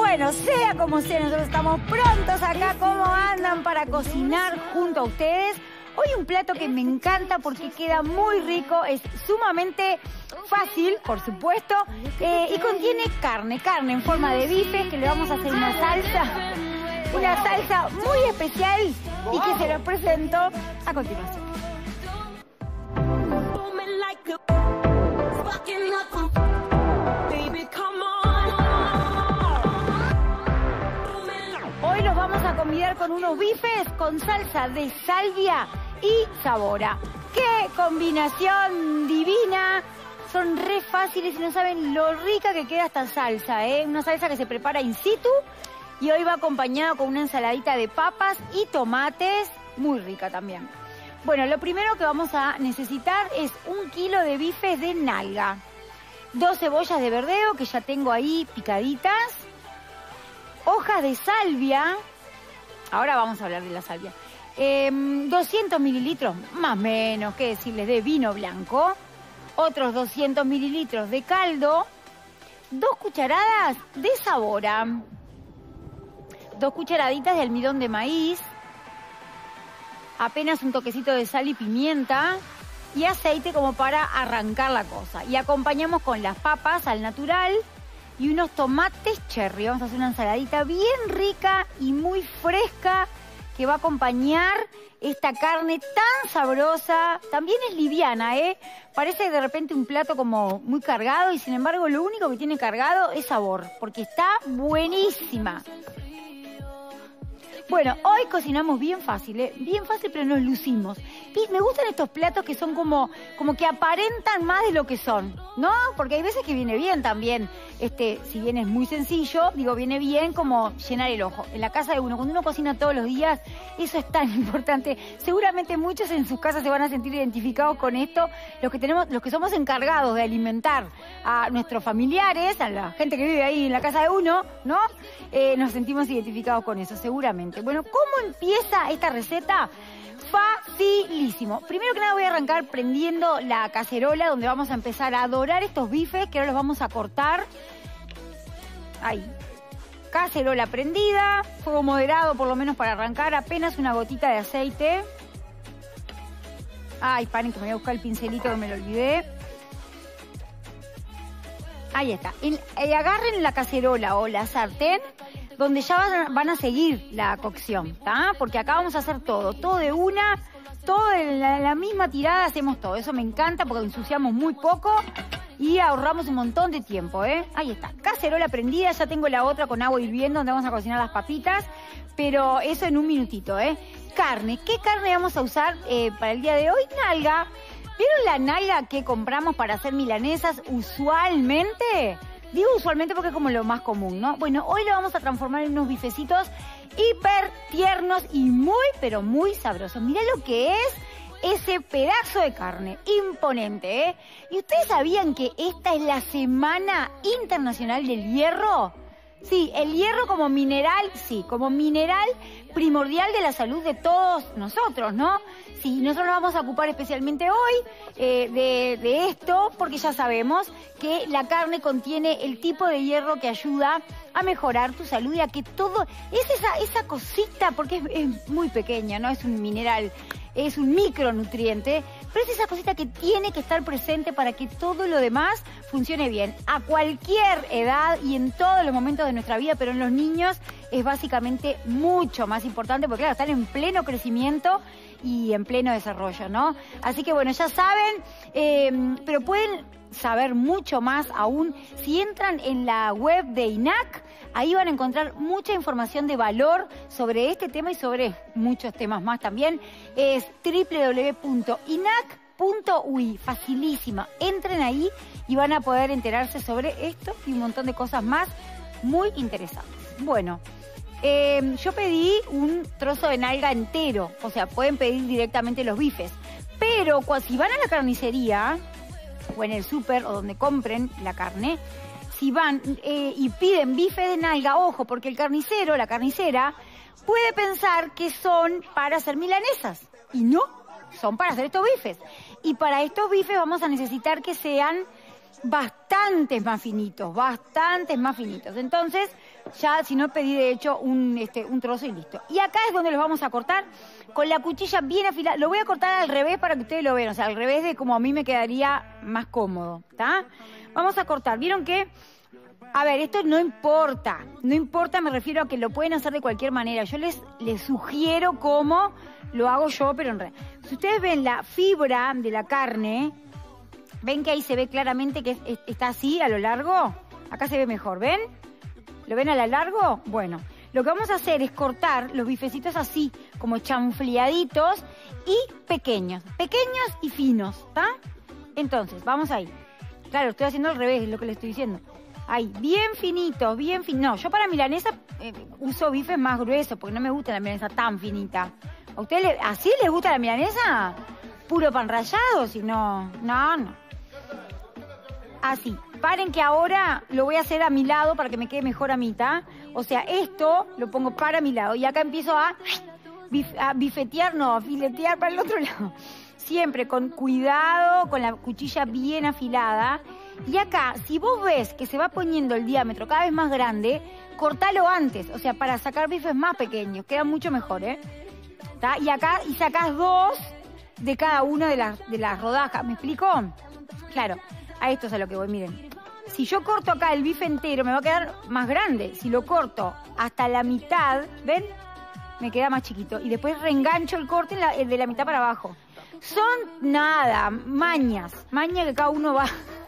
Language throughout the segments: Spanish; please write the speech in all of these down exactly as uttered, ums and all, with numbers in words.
Bueno, sea como sea, nosotros estamos prontos acá. ¿Cómo andan para cocinar junto a ustedes? Hoy un plato que me encanta porque queda muy rico, es sumamente fácil, por supuesto, eh, y contiene carne, carne en forma de bife, que le vamos a hacer una salsa, una salsa muy especial y que se lo presento a continuación. Hoy los vamos a combinar con unos bifes con salsa de salvia y sabora. ¡Qué combinación divina! Son re fáciles y no saben lo rica que queda esta salsa, ¿eh? Una salsa que se prepara in situ y hoy va acompañada con una ensaladita de papas y tomates, muy rica también. Bueno, lo primero que vamos a necesitar es un kilo de bifes de nalga, dos cebollas de verdeo que ya tengo ahí picaditas, hojas de salvia, ahora vamos a hablar de la salvia, eh, doscientos mililitros, más o menos, qué decirles, de vino blanco, otros doscientos mililitros de caldo, dos cucharadas de sabora, dos cucharaditas de almidón de maíz, apenas un toquecito de sal y pimienta y aceite como para arrancar la cosa. Y acompañamos con las papas al natural y unos tomates cherry. Vamos a hacer una ensaladita bien rica y muy fresca que va a acompañar esta carne tan sabrosa. También es liviana, ¿eh? Parece de repente un plato como muy cargado y sin embargo lo único que tiene cargado es sabor, porque está buenísima. Bueno, hoy cocinamos bien fácil, ¿eh? Bien fácil, pero nos lucimos. Me gustan estos platos que son como, como que aparentan más de lo que son, ¿no? Porque hay veces que viene bien también, este, si bien es muy sencillo, digo, viene bien como llenar el ojo. En la casa de uno, cuando uno cocina todos los días, eso es tan importante. Seguramente muchos en sus casas se van a sentir identificados con esto, los que tenemos, los que somos encargados de alimentar a nuestros familiares, a la gente que vive ahí en la casa de uno, ¿no? Eh, nos sentimos identificados con eso, seguramente. Bueno, ¿cómo empieza esta receta? Facilísimo. Primero que nada voy a arrancar prendiendo la cacerola donde vamos a empezar a dorar estos bifes que ahora los vamos a cortar. Ahí. Cacerola prendida, fuego moderado por lo menos para arrancar, apenas una gotita de aceite. Ay, paren que me voy a buscar el pincelito que me lo olvidé. Ahí está. En, eh, agarren la cacerola o la sartén donde ya van, van a seguir la cocción, ¿está? Porque acá vamos a hacer todo, todo de una, todo en la, la misma tirada hacemos todo. Eso me encanta porque ensuciamos muy poco y ahorramos un montón de tiempo, ¿eh? Ahí está, cacerola prendida, ya tengo la otra con agua hirviendo donde vamos a cocinar las papitas, pero eso en un minutito, ¿eh? Carne, ¿qué carne vamos a usar eh, para el día de hoy? Nalga. ¿Vieron la nalga que compramos para hacer milanesas usualmente? Digo usualmente porque es como lo más común, ¿no? Bueno, hoy lo vamos a transformar en unos bifecitos hiper tiernos y muy, pero muy sabrosos. Mirá lo que es ese pedazo de carne, imponente, ¿eh? ¿Y ustedes sabían que esta es la Semana Internacional del Hierro? Sí, el hierro como mineral, sí, como mineral primordial de la salud de todos nosotros, ¿no? Sí, nosotros nos vamos a ocupar especialmente hoy eh, de, de esto porque ya sabemos que la carne contiene el tipo de hierro que ayuda a mejorar tu salud y a que todo... Es esa, esa cosita, porque es, es muy pequeña, ¿no? Es un mineral, es un micronutriente, pero es esa cosita que tiene que estar presente para que todo lo demás funcione bien. A cualquier edad y en todos los momentos de nuestra vida, pero en los niños es básicamente mucho más importante porque, claro, están en pleno crecimiento y en pleno desarrollo, ¿no? Así que, bueno, ya saben, eh, pero pueden saber mucho más aún si entran en la web de I N A C. Ahí van a encontrar mucha información de valor sobre este tema y sobre muchos temas más también. Es doble u doble u doble u punto i n a c punto u i. Facilísima. Entren ahí y van a poder enterarse sobre esto y un montón de cosas más muy interesantes. Bueno, eh, yo pedí un trozo de nalga entero. O sea, pueden pedir directamente los bifes. Pero si van a la carnicería o en el súper o donde compren la carne, si van eh, y piden bife de nalga, ojo, porque el carnicero, la carnicera, puede pensar que son para hacer milanesas. Y no, son para hacer estos bifes. Y para estos bifes vamos a necesitar que sean bastantes más finitos, bastantes más finitos. Entonces, Ya, si no, pedí de hecho un, este, un trozo y listo. Y acá es donde los vamos a cortar con la cuchilla bien afilada. Lo voy a cortar al revés para que ustedes lo vean, o sea, al revés de como a mí me quedaría más cómodo, ¿está? Vamos a cortar. ¿Vieron que? A ver, esto no importa, no importa, me refiero a que lo pueden hacer de cualquier manera. Yo les, les sugiero cómo lo hago yo, pero en realidad. Si ustedes ven la fibra de la carne, ven que ahí se ve claramente que es, es, está así a lo largo. Acá se ve mejor, ¿ven? ¿Lo ven a lo largo? Bueno, lo que vamos a hacer es cortar los bifecitos así, como chanfleaditos y pequeños, pequeños y finos, ¿está? Entonces, vamos ahí. Claro, estoy haciendo al revés, es lo que le estoy diciendo. Ahí, bien finitos, bien finos. No, yo para milanesa eh, uso bifes más gruesos, porque no me gusta la milanesa tan finita. ¿A ustedes le, así les gusta la milanesa? ¿Puro pan rallado? Si no, no, no. Así. Paren que ahora lo voy a hacer a mi lado para que me quede mejor a mitad. O sea, esto lo pongo para mi lado y acá empiezo a, bif, a bifetear, no, a filetear para el otro lado. Siempre con cuidado, con la cuchilla bien afilada. Y acá, si vos ves que se va poniendo el diámetro cada vez más grande, cortalo antes. O sea, para sacar bifes más pequeños. Queda mucho mejor, ¿eh? ¿Tá? Y acá, y sacás dos de cada una de las, de las rodajas. ¿Me explico? Claro, a esto es a lo que voy, miren. Si yo corto acá el bife entero, me va a quedar más grande. Si lo corto hasta la mitad, ¿ven? Me queda más chiquito. Y después reengancho el corte en la, el de la mitad para abajo. Son nada, mañas. Mañas que cada uno va,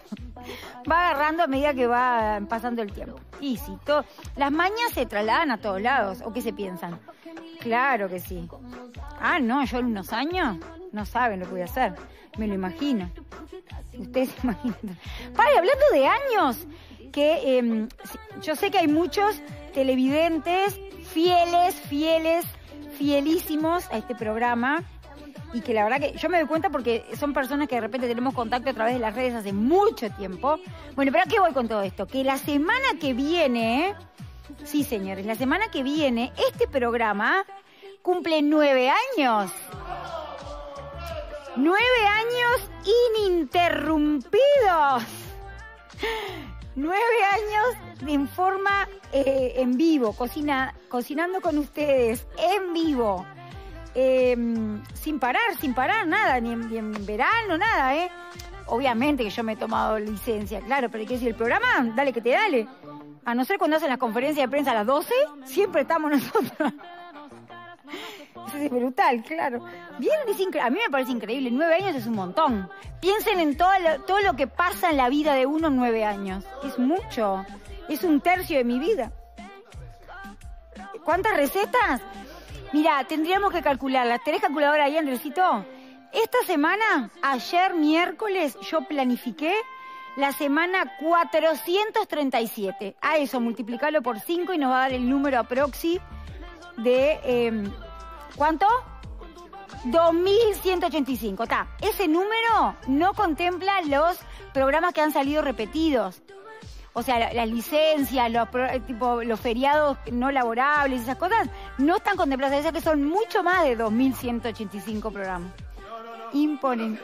va agarrando a medida que va pasando el tiempo. Y sí, todo, las mañas se trasladan a todos lados. ¿O qué se piensan? Claro que sí. Ah, no, yo en unos años no saben lo que voy a hacer. Me lo imagino. Ustedes se imaginan. Vale, hablando de años, que eh, yo sé que hay muchos televidentes fieles, fieles, fielísimos a este programa. Y que la verdad que yo me doy cuenta porque son personas que de repente tenemos contacto a través de las redes hace mucho tiempo. Bueno, pero ¿a qué voy con todo esto? Que la semana que viene, sí señores, la semana que viene, este programa cumple nueve años. Nueve años ininterrumpidos. Nueve años en forma eh, en vivo, cocina, cocinando con ustedes, en vivo. Eh, sin parar, sin parar, nada, ni en, ni en verano, nada, ¿eh? Obviamente que yo me he tomado licencia, claro, pero hay que decir, el programa, dale que te dale. A no ser cuando hacen las conferencias de prensa a las doce, siempre estamos nosotros. Eso es brutal, claro. Bien, es incre- a mí me parece increíble, nueve años es un montón. Piensen en todo lo, todo lo que pasa en la vida de uno en nueve años. Es mucho, es un tercio de mi vida. ¿Cuántas recetas? Mira, tendríamos que calcularlas. ¿Tenés calculadora ahí, Andresito? Esta semana, ayer miércoles, yo planifiqué la semana cuatrocientos treinta y siete. A eso, multiplicarlo por cinco y nos va a dar el número aproxi de... Eh, ¿cuánto? dos mil ciento ochenta y cinco. Está. Ese número no contempla los programas que han salido repetidos. O sea, las la licencias, los, tipo, los feriados no laborables, esas cosas, no están contempladas. O sea que son mucho más de dos mil ciento ochenta y cinco programas. Imponente.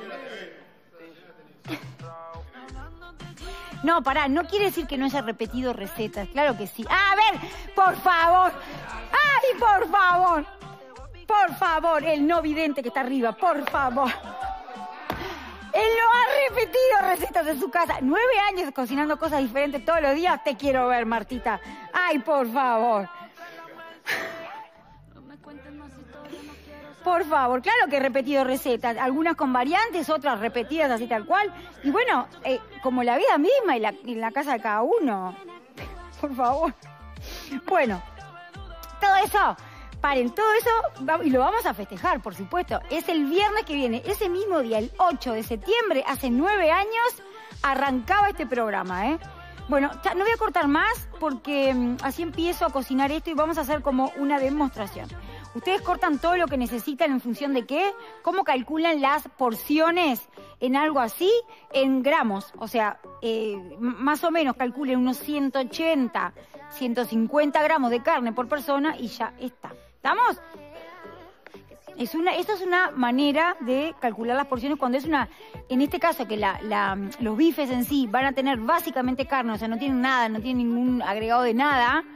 No, pará, no quiere decir que no haya repetido recetas. Claro que sí. Ah, a ver, por favor. ¡Ay, por favor! Por favor, el no vidente que está arriba, por favor. Él no ha repetido recetas en su casa. Nueve años cocinando cosas diferentes todos los días. Te quiero ver, Martita. Ay, por favor. Por favor, claro que he repetido recetas. Algunas con variantes, otras repetidas así tal cual. Y bueno, eh, como la vida misma y la, y la casa de cada uno. Por favor. Bueno, todo eso... Paren, todo eso, y lo vamos a festejar, por supuesto. Es el viernes que viene, ese mismo día, el ocho de septiembre, hace nueve años, arrancaba este programa, ¿eh? Bueno, ya no voy a cortar más porque um, así empiezo a cocinar esto y vamos a hacer como una demostración. Ustedes cortan todo lo que necesitan en función de qué, cómo calculan las porciones en algo así, en gramos. O sea, eh, más o menos calculen unos ciento ochenta, ciento cincuenta gramos de carne por persona y ya está. ¿Estamos? Es una, esto es una manera de calcular las porciones cuando es una, en este caso que la, la, los bifes en sí van a tener básicamente carne, o sea, no tienen nada, no tienen ningún agregado de nada.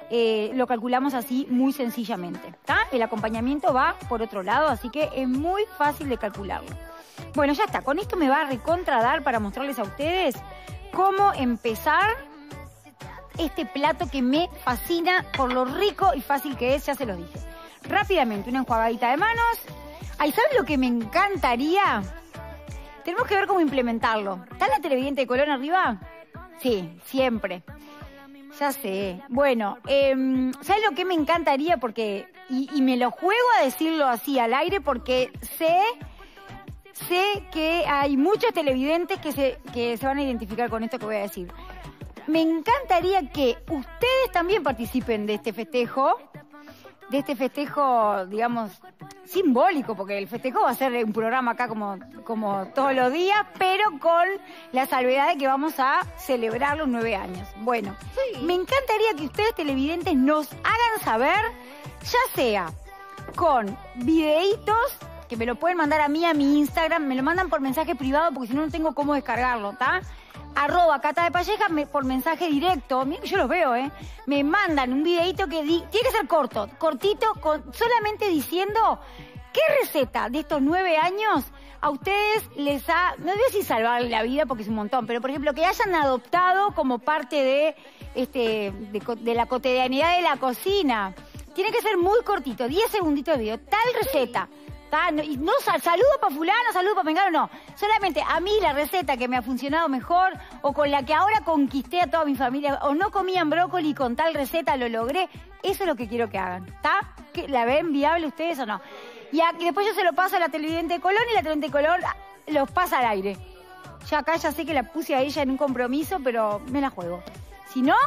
eh, lo calculamos así muy sencillamente, ¿está? El acompañamiento va por otro lado, así que es muy fácil de calcularlo. Bueno, ya está. Con esto me va a recontradar para mostrarles a ustedes cómo empezar este plato que me fascina por lo rico y fácil que es, ya se los dije. Rápidamente, una enjuagadita de manos. Ay, ¿saben lo que me encantaría? Tenemos que ver cómo implementarlo. ¿Está la televidente de Colón arriba? Sí, siempre. Ya sé. Bueno, eh, ¿saben lo que me encantaría? Porque, y, y me lo juego a decirlo así al aire porque sé... Sé que hay muchos televidentes que se, que se van a identificar con esto que voy a decir. Me encantaría que ustedes también participen de este festejo, de este festejo, digamos, simbólico, porque el festejo va a ser un programa acá como, como todos los días, pero con la salvedad de que vamos a celebrar los nueve años. Bueno, sí. Me encantaría que ustedes televidentes nos hagan saber, ya sea con videitos, que me lo pueden mandar a mí, a mi Instagram, me lo mandan por mensaje privado porque si no, no tengo cómo descargarlo, ¿está? Arroba Cata de Palleja me, por mensaje directo, miren que yo los veo, ¿eh? Me mandan un videito que di, tiene que ser corto, cortito, con, solamente diciendo qué receta de estos nueve años a ustedes les ha, no sé si salvar la vida porque es un montón, pero por ejemplo que hayan adoptado como parte de, este, de, de la cotidianidad de la cocina. Tiene que ser muy cortito, diez segunditos de video, tal receta. No, y no saludo para fulano, saludo para mengano, no. Solamente a mí la receta que me ha funcionado mejor o con la que ahora conquisté a toda mi familia o no comían brócoli y con tal receta lo logré, eso es lo que quiero que hagan, ¿está? ¿La ven viable ustedes o no? Y, a, y después yo se lo paso a la televidente de Colón y la televidente de Colón los pasa al aire. Ya acá ya sé que la puse a ella en un compromiso, pero me la juego. Si no,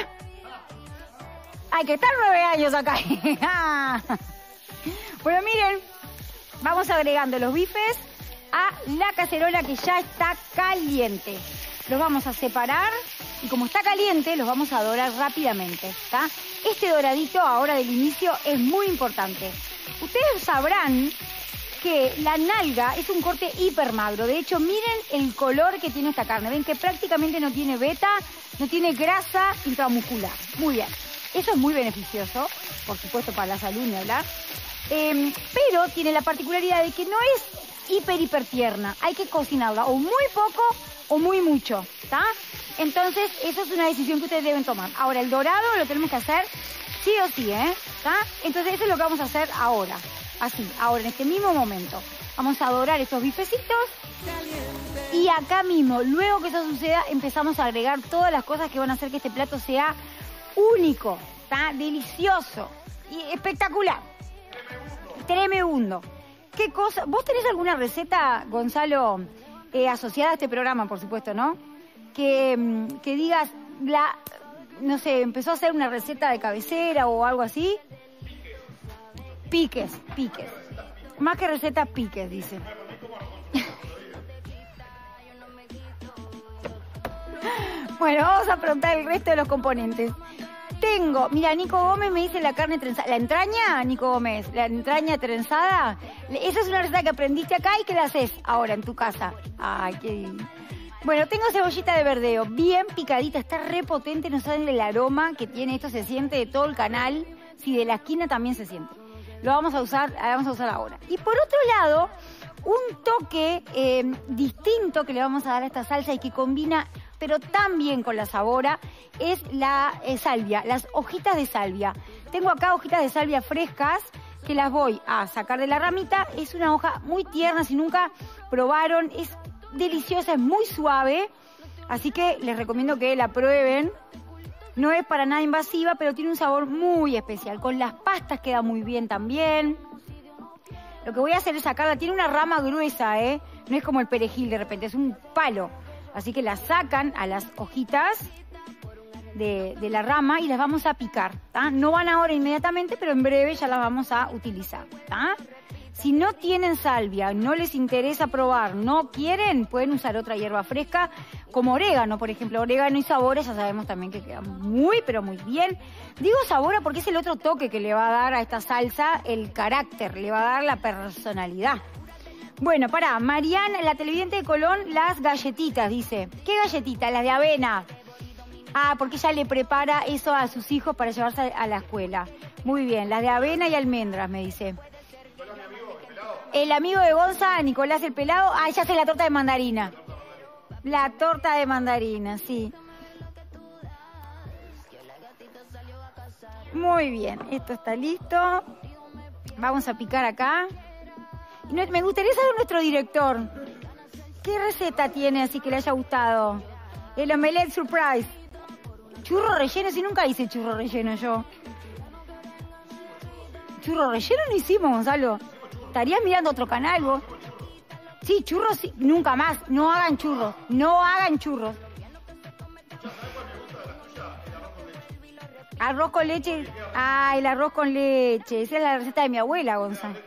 hay que estar nueve años acá. Bueno, miren. Vamos agregando los bifes a la cacerola que ya está caliente. Los vamos a separar y como está caliente los vamos a dorar rápidamente, ¿está? Este doradito ahora del inicio es muy importante. Ustedes sabrán que la nalga es un corte hiper magro. De hecho, miren el color que tiene esta carne. Ven que prácticamente no tiene beta, no tiene grasa intramuscular. Muy bien. Eso es muy beneficioso, por supuesto, para la salud, ni hablar. Eh, pero tiene la particularidad de que no es hiper, hiper tierna. Hay que cocinarla o muy poco o muy mucho, ¿está? Entonces, eso es una decisión que ustedes deben tomar. Ahora, el dorado lo tenemos que hacer sí o sí, ¿eh? ¿Está? Entonces, eso es lo que vamos a hacer ahora. Así, ahora, en este mismo momento. Vamos a dorar estos bifecitos. Y acá mismo, luego que eso suceda, empezamos a agregar todas las cosas que van a hacer que este plato sea único, ¿está? Delicioso y espectacular. Tremebundo. ¿Qué cosa? ¿Vos tenés alguna receta, Gonzalo, eh, asociada a este programa, por supuesto, ¿no? Que, que digas, la, no sé, empezó a hacer una receta de cabecera o algo así. Piques, piques. Más que recetas, piques, dice. Bueno, vamos a preguntar el resto de los componentes. Tengo, mira, Nico Gómez me dice la carne trenzada. ¿La entraña, Nico Gómez? ¿La entraña trenzada? Esa es una receta que aprendiste acá y que la haces ahora en tu casa. Ay, qué divino. Bueno, tengo cebollita de verdeo, bien picadita, está re potente, no saben el aroma que tiene esto, se siente de todo el canal, sí, de la esquina también se siente. Lo vamos a usar, la vamos a usar ahora. Y por otro lado, un toque eh, distinto que le vamos a dar a esta salsa y que combina pero también con la sabora, es la eh, salvia, las hojitas de salvia. Tengo acá hojitas de salvia frescas que las voy a sacar de la ramita. Es una hoja muy tierna, si nunca probaron, es deliciosa, es muy suave, así que les recomiendo que la prueben. No es para nada invasiva, pero tiene un sabor muy especial. Con las pastas queda muy bien también. Lo que voy a hacer es sacarla, tiene una rama gruesa, ¿eh? No es como el perejil de repente, es un palo. Así que las sacan a las hojitas de, de la rama y las vamos a picar, ¿tá? No van ahora inmediatamente, pero en breve ya las vamos a utilizar, ¿tá? Si no tienen salvia, no les interesa probar, no quieren, pueden usar otra hierba fresca, como orégano, por ejemplo. Orégano y sabora ya sabemos también que quedan muy, pero muy bien. Digo sabora porque es el otro toque que le va a dar a esta salsa el carácter, le va a dar la personalidad. Bueno, pará, Mariana, la televidente de Colón, las galletitas, dice. ¿Qué galletitas? Las de avena. Ah, porque ella le prepara eso a sus hijos para llevarse a la escuela. Muy bien, las de avena y almendras, me dice. El amigo de Gonza, Nicolás el Pelado, ah, ya hace la torta de mandarina. La torta de mandarina, sí. Muy bien, esto está listo. Vamos a picar acá. Me gustaría saber nuestro director. ¿Qué receta tiene así que le haya gustado? El omelette surprise. Churro relleno, si nunca hice churro relleno yo. Churro relleno no hicimos, Gonzalo. ¿Estarías mirando otro canal vos? Sí, churros, sí. Nunca más. No hagan churros. No hagan churros. Arroz con leche. Ah, el arroz con leche. Esa es la receta de mi abuela, Gonzalo.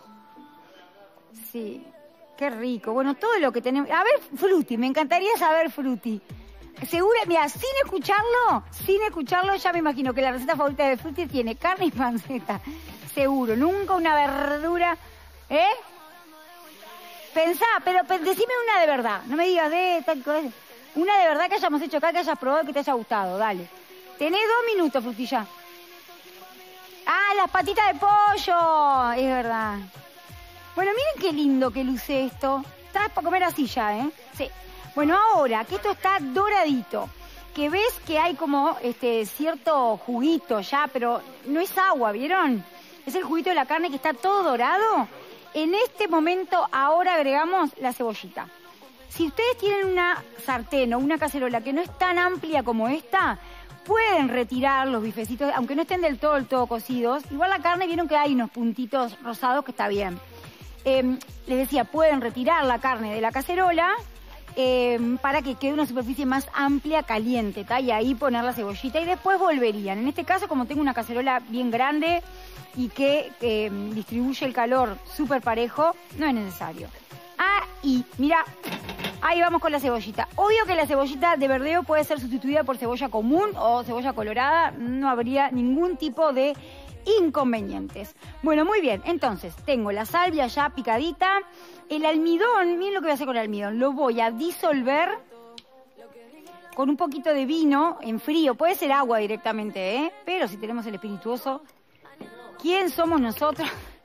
Sí. Qué rico. Bueno, todo lo que tenemos. A ver, Frutti. Me encantaría saber Frutti. Seguro, mira, sin escucharlo, sin escucharlo, ya me imagino que la receta favorita de Frutti tiene carne y panceta. Seguro. Nunca una verdura. ¿Eh? Pensá, pero decime una de verdad. No me digas de tal cosa. Una de verdad que hayamos hecho acá, que hayas probado, que te haya gustado. Dale. Tenés dos minutos, Frutilla. Ah, las patitas de pollo. Es verdad. Bueno, miren qué lindo que luce esto. Estás para comer así ya, ¿eh? Sí. Bueno, ahora que esto está doradito, que ves que hay como este cierto juguito ya, pero no es agua, ¿vieron? Es el juguito de la carne que está todo dorado. En este momento ahora agregamos la cebollita. Si ustedes tienen una sartén o una cacerola que no es tan amplia como esta, pueden retirar los bifecitos, aunque no estén del todo, del todo cocidos. Igual la carne, vieron que hay unos puntitos rosados que está bien. Eh, les decía, pueden retirar la carne de la cacerola eh, para que quede una superficie más amplia, caliente, ¿tá? Y ahí poner la cebollita y después volverían. En este caso, como tengo una cacerola bien grande y que eh, distribuye el calor súper parejo, no es necesario. Ah, y mira, ahí vamos con la cebollita. Obvio que la cebollita de verdeo puede ser sustituida por cebolla común o cebolla colorada, no habría ningún tipo de inconvenientes. Bueno, muy bien, entonces tengo la salvia ya picadita, el almidón, miren lo que voy a hacer con el almidón, lo voy a disolver con un poquito de vino en frío, puede ser agua directamente, ¿eh? Pero si tenemos el espirituoso, ¿quién somos nosotros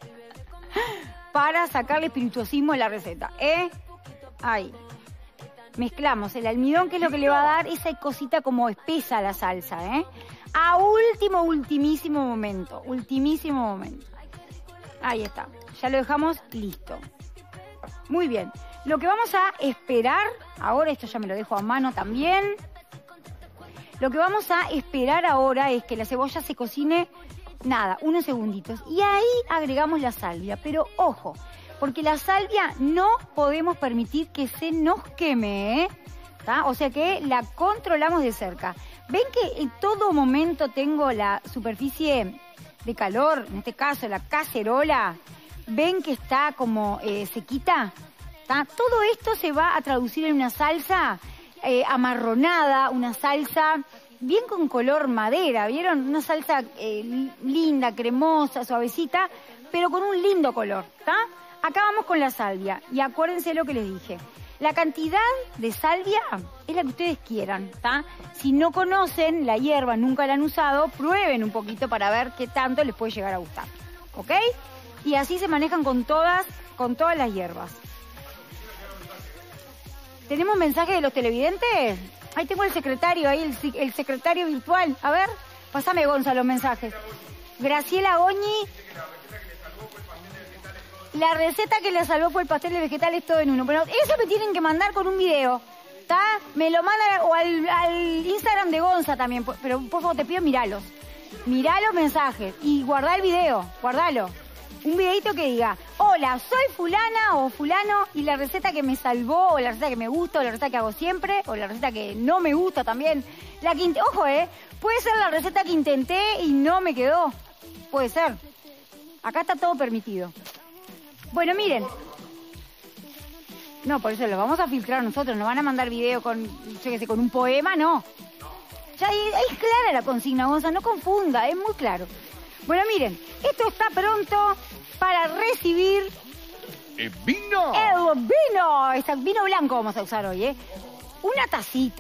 para sacarle espirituosismo a la receta, eh? Ahí. Mezclamos el almidón, que es lo que le va a dar esa cosita como espesa a la salsa, ¿eh? A último, ultimísimo momento. Ultimísimo momento. Ahí está. Ya lo dejamos listo. Muy bien. Lo que vamos a esperar, ahora esto ya me lo dejo a mano también. Lo que vamos a esperar ahora es que la cebolla se cocine, nada, unos segunditos. Y ahí agregamos la salvia. Pero ojo, porque la salvia no podemos permitir que se nos queme, ¿eh? ¿Tá? O sea que la controlamos de cerca. ¿Ven que en todo momento tengo la superficie de calor? En este caso, la cacerola. ¿Ven que está como eh, sequita? ¿Tá? Todo esto se va a traducir en una salsa eh, amarronada, una salsa bien con color madera, ¿vieron? Una salsa eh, linda, cremosa, suavecita, pero con un lindo color, ¿tá? Acá vamos con la salvia. Y acuérdense lo que les dije. La cantidad de salvia es la que ustedes quieran, ¿tá? Si no conocen la hierba, nunca la han usado, prueben un poquito para ver qué tanto les puede llegar a gustar, ¿ok? Y así se manejan con todas, con todas las hierbas. ¿Tenemos mensaje de los televidentes? Ahí tengo el secretario, ahí el, el secretario virtual. A ver, pásame, Gonza, los mensajes. Graciela Goñi. La receta que le salvó fue el pastel de vegetales todo en uno. Bueno, eso me tienen que mandar con un video, ¿está? Me lo mandan o al, al Instagram de Gonza también, pero por favor te pido miralos. Mirá los mensajes y guardá el video, guardalo. Un videito que diga, hola, soy fulana o fulano y la receta que me salvó, o la receta que me gusta, o la receta que hago siempre, o la receta que no me gusta también. La que, ojo, eh, puede ser la receta que intenté y no me quedó. Puede ser. Acá está todo permitido. Bueno, miren. No, por eso lo vamos a filtrar nosotros. Nos van a mandar video con, yo qué sé, con un poema, no. Ya ahí es clara la consigna, Gonza, no confunda, es muy claro. Bueno, miren, esto está pronto para recibir... ¡El vino! ¡El vino! Este vino blanco vamos a usar hoy, ¿eh? Una tacita.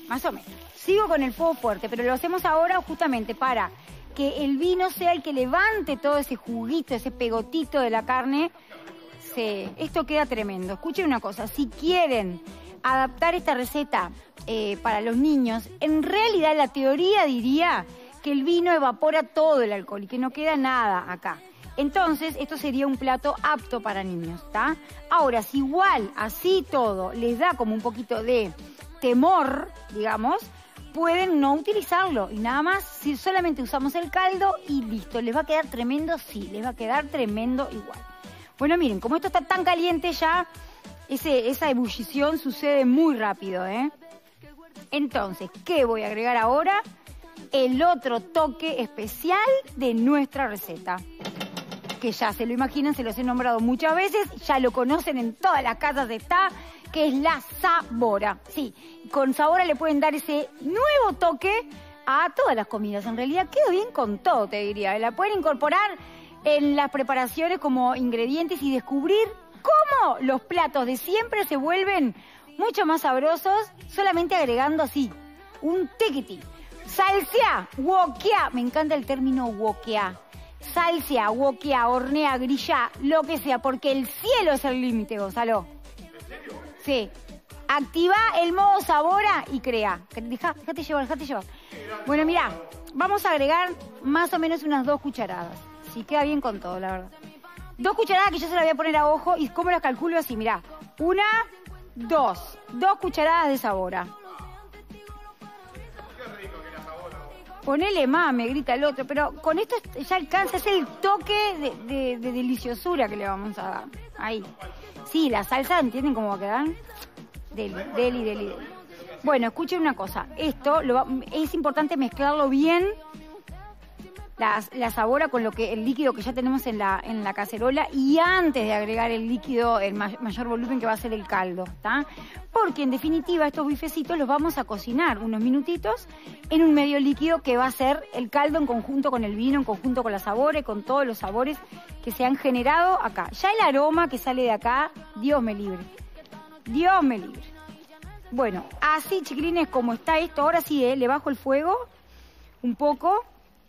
más o menos. Sigo con el fuego fuerte, pero lo hacemos ahora justamente para que el vino sea el que levante todo ese juguito, ese pegotito de la carne. Sí, esto queda tremendo. Escuchen una cosa, si quieren adaptar esta receta eh, para los niños, en realidad la teoría diría que el vino evapora todo el alcohol y que no queda nada acá. Entonces, esto sería un plato apto para niños, ¿está? Ahora, si igual, así todo, les da como un poquito de temor, digamos, pueden no utilizarlo. Y nada más, si solamente usamos el caldo y listo. ¿Les va a quedar tremendo? Sí, les va a quedar tremendo igual. Bueno, miren, como esto está tan caliente ya, ese, esa ebullición sucede muy rápido, ¿eh? Entonces, ¿qué voy a agregar ahora? El otro toque especial de nuestra receta, que ya se lo imaginan, se los he nombrado muchas veces, ya lo conocen, en todas las casas está, que es la sabora. Sí, con sabora le pueden dar ese nuevo toque a todas las comidas. En realidad queda bien con todo, te diría. La pueden incorporar en las preparaciones como ingredientes y descubrir cómo los platos de siempre se vuelven mucho más sabrosos solamente agregando así un tequiti. Salsea, wokea, me encanta el término wokea. Salsea, wokea, hornea, grilla, lo que sea, porque el cielo es el límite, Gonzalo. ¿En serio? Sí. Activa el modo sabora y crea. Deja, déjate llevar, déjate llevar. Bueno, mira, vamos a agregar más o menos unas dos cucharadas. Sí, queda bien con todo, la verdad. Dos cucharadas que yo se las voy a poner a ojo. ¿Y cómo las calculo? Así, mirá. Una, dos. Dos cucharadas de sabora. Ponele más, me grita el otro, pero con esto ya alcanza, es el toque de, de, de deliciosura que le vamos a dar. Ahí. Sí, la salsa, ¿entienden cómo va a quedar? Deli, deli, deli, deli. Bueno, escuchen una cosa. Esto lo va, es importante mezclarlo bien, la, la sabora con lo que el líquido que ya tenemos en la, en la cacerola, y antes de agregar el líquido, el ma mayor volumen que va a ser el caldo, ¿está? Porque en definitiva estos bifecitos los vamos a cocinar unos minutitos en un medio líquido que va a ser el caldo en conjunto con el vino, en conjunto con la sabora y con todos los sabores que se han generado acá. Ya el aroma que sale de acá, Dios me libre. Dios me libre. Bueno, así, chiquilines, como está esto, ahora sí, ¿eh? Le bajo el fuego un poco.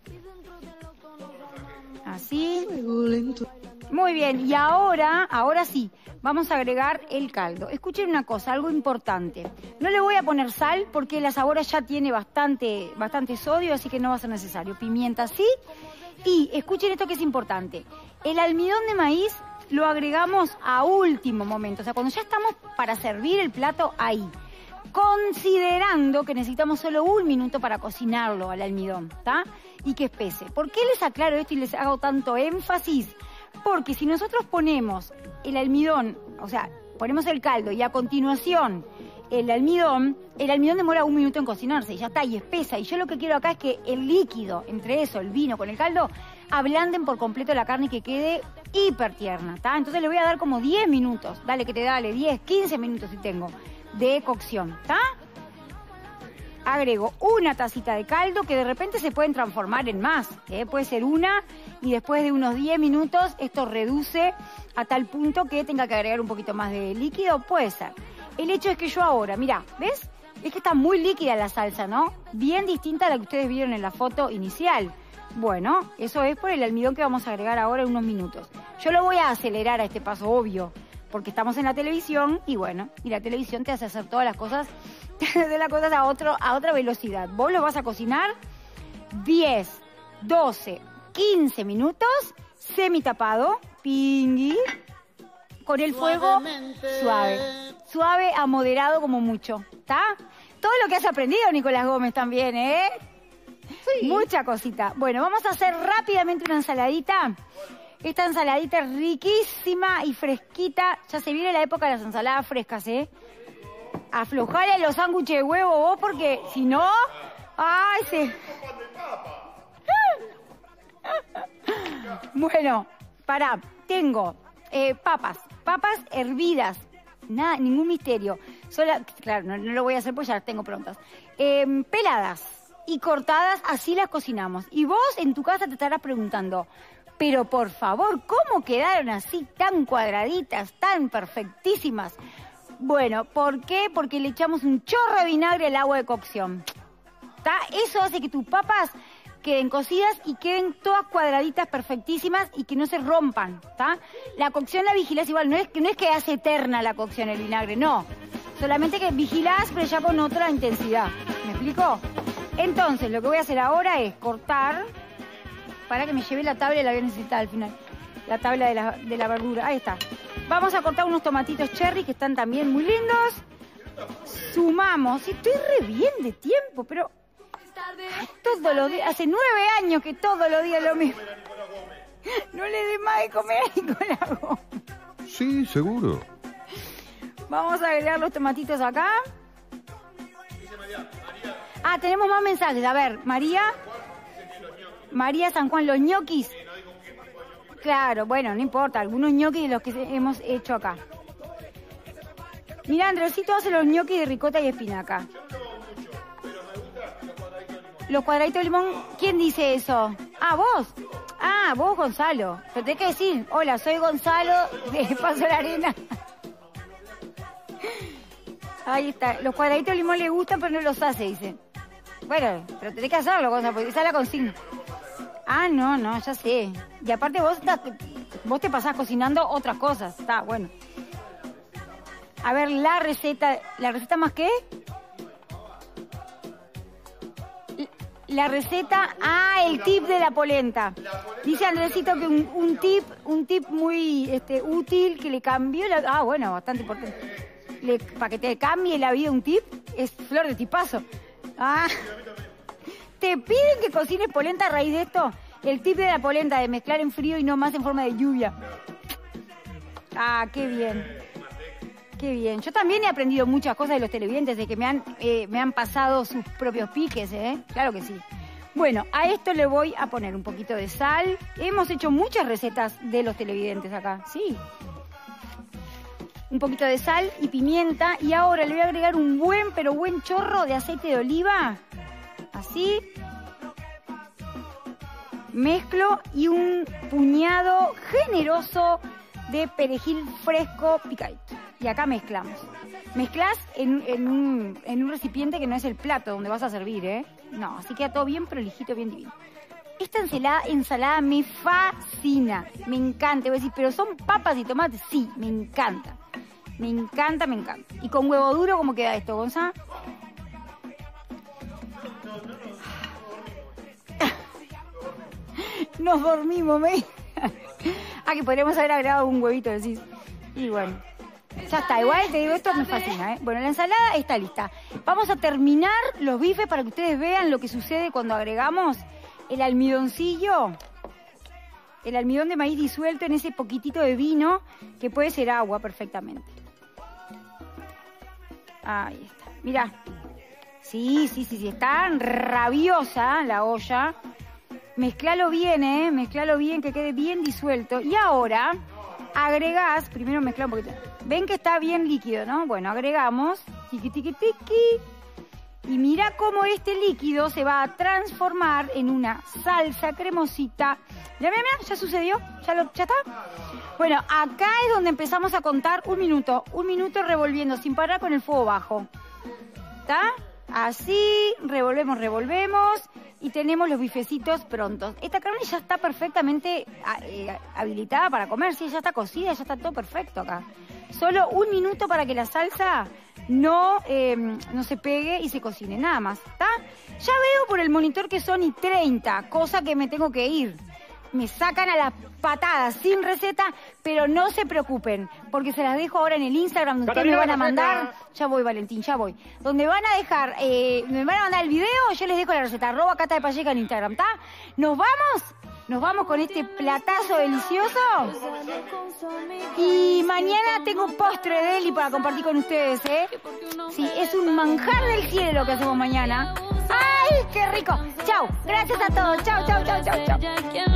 Así. Muy bien, y ahora, ahora sí, vamos a agregar el caldo. Escuchen una cosa, algo importante. No le voy a poner sal porque la sabora ya tiene bastante, bastante sodio, así que no va a ser necesario. Pimienta sí. Y escuchen esto que es importante. El almidón de maíz lo agregamos a último momento, o sea, cuando ya estamos para servir el plato, ahí. Considerando que necesitamos solo un minuto para cocinarlo al almidón, ¿está? Y que espese. ¿Por qué les aclaro esto y les hago tanto énfasis? Porque si nosotros ponemos el almidón, o sea, ponemos el caldo y a continuación el almidón, el almidón demora un minuto en cocinarse y ya está, y espesa. Y yo lo que quiero acá es que el líquido, entre eso, el vino con el caldo, ablanden por completo la carne y que quede hiper tierna, ¿está? Entonces le voy a dar como diez minutos, dale que te dale, diez, quince minutos si tengo, de cocción, ¿está? Agrego una tacita de caldo que de repente se pueden transformar en más, ¿eh? Puede ser una y después de unos diez minutos esto reduce a tal punto que tenga que agregar un poquito más de líquido, puede ser. El hecho es que yo ahora, mirá, ¿ves? Es que está muy líquida la salsa, ¿no? Bien distinta a la que ustedes vieron en la foto inicial. Bueno, eso es por el almidón que vamos a agregar ahora en unos minutos. Yo lo voy a acelerar a este paso, obvio, porque estamos en la televisión y bueno, y la televisión te hace hacer todas las cosas, te hace las cosas a, otro, a otra velocidad. Vos lo vas a cocinar diez, doce, quince minutos, semitapado, pingui, con el fuego suave. Suave a moderado como mucho, ¿está? Todo lo que has aprendido, Nicolás Gómez, también, ¿eh? Sí. Mucha cosita. Bueno, vamos a hacer rápidamente una ensaladita. Esta ensaladita es riquísima y fresquita. Ya se viene la época de las ensaladas frescas, ¿eh? Aflojale los sándwiches de huevo vos, porque si no... ¡Ay, sí! Bueno, pará. Tengo eh, papas. Papas hervidas. Nada, ningún misterio. Sola, claro, no, no lo voy a hacer porque ya las tengo prontas. Eh, peladas y cortadas, así las cocinamos. Y vos en tu casa te estarás preguntando, pero por favor, ¿cómo quedaron así tan cuadraditas, tan perfectísimas? Bueno, ¿por qué? Porque le echamos un chorro de vinagre al agua de cocción. ¿Tá? Eso hace que tus papas queden cocidas y queden todas cuadraditas, perfectísimas y que no se rompan, ¿tá? La cocción la vigilás igual, no es, no es que hace eterna la cocción el vinagre, no. Solamente que vigilás, pero ya con otra intensidad. ¿Me explico? Entonces, lo que voy a hacer ahora es cortar, para que me lleve la tabla, la voy a necesitar al final, la tabla de la, de la verdura. Ahí está. Vamos a cortar unos tomatitos cherry que están también muy lindos. Sumamos. Estoy re bien de tiempo, pero todos los días, hace nueve años que todos los días lo mismo. No le dé más de comer a Nicolás Gómez. Sí, seguro. Vamos a agregar los tomatitos acá. Ah, tenemos más mensajes. A ver, María. María San Juan, los ñoquis. Claro, bueno, no importa. Algunos ñoquis de los que hemos hecho acá. Mira, Andresito hace los ñoquis de ricota y espinaca. Los cuadraditos de limón, ¿quién dice eso? Ah, vos. Ah, vos, Gonzalo. Pero tenés que decir, hola, soy Gonzalo de Paso de la Arena. Ahí está. Los cuadraditos de limón le gustan, pero no los hace, dice. Bueno, pero tenés que hacerlo, Gonzalo, porque esa es la consigna. Ah, no, no, ya sé. Y aparte vos, vos te pasás cocinando otras cosas. Está, bueno. A ver, la receta. ¿La receta más qué? La receta, ah, el tip de la polenta. Dice Andresito que un, un tip, un tip muy este, útil que le cambió la... Ah, bueno, bastante importante. Le, para que te cambie la vida un tip, es flor de tipazo. Ah, ¿te piden que cocines polenta a raíz de esto? El tip de la polenta, de mezclar en frío y no más en forma de lluvia. Ah, qué bien. Qué bien. Yo también he aprendido muchas cosas de los televidentes, de que me han, eh, me han pasado sus propios piques, ¿eh? Claro que sí. Bueno, a esto le voy a poner un poquito de sal. Hemos hecho muchas recetas de los televidentes acá, sí. Un poquito de sal y pimienta. Y ahora le voy a agregar un buen, pero buen chorro de aceite de oliva. Así. Mezclo y un puñado generoso de perejil fresco picadito. Y acá mezclamos. Mezclas en, en, un, en un recipiente que no es el plato donde vas a servir, ¿eh? No, así queda todo bien prolijito, bien divino. Esta ensalada, ensalada me fascina, me encanta. Voy a decir, ¿pero son papas y tomates? Sí, me encanta. Me encanta, me encanta. Y con huevo duro, ¿cómo queda esto, Gonza? Nos dormimos, ¿me? Ah, que podríamos haber agregado un huevito, decís. Y bueno, ya está. Igual te digo, esto me fascina, ¿eh? Bueno, la ensalada está lista. Vamos a terminar los bifes para que ustedes vean lo que sucede cuando agregamos el almidoncillo. El almidón de maíz disuelto en ese poquitito de vino, que puede ser agua perfectamente. Ahí está. Mirá. Sí, sí, sí, sí. Está rabiosa la olla. Mezclalo bien, ¿eh? Mezclalo bien, que quede bien disuelto. Y ahora agregás, primero mezcla un poquito. Ven que está bien líquido, ¿no? Bueno, agregamos, tiqui, tiqui, tiqui. Y mira cómo este líquido se va a transformar en una salsa cremosita. Mira, mira, mira, ya sucedió, ya, lo, ya está. Bueno, acá es donde empezamos a contar un minuto. Un minuto revolviendo, sin parar, con el fuego bajo. ¿Está? Así, revolvemos, revolvemos. Y tenemos los bifecitos prontos. Esta carne ya está perfectamente eh, habilitada para comer. Sí, ya está cocida, ya está todo perfecto acá. Solo un minuto para que la salsa no, eh, no se pegue y se cocine, nada más. ¿Está? Ya veo por el monitor que son y treinta, cosa que me tengo que ir. Me sacan a las patadas sin receta, pero no se preocupen, porque se las dejo ahora en el Instagram, donde ustedes me van a mandar, ya voy Valentín, ya voy, donde van a dejar, eh, me van a mandar el video, yo les dejo la receta, arroba Cata de Palleca en Instagram, ¿está? ¿Nos vamos? Nos vamos con este platazo delicioso. Y mañana tengo postre de Eli para compartir con ustedes, ¿eh? Sí, es un manjar del cielo que hacemos mañana. ¡Ay, qué rico! Chau, gracias a todos, chau, chau, chau, chau, chau.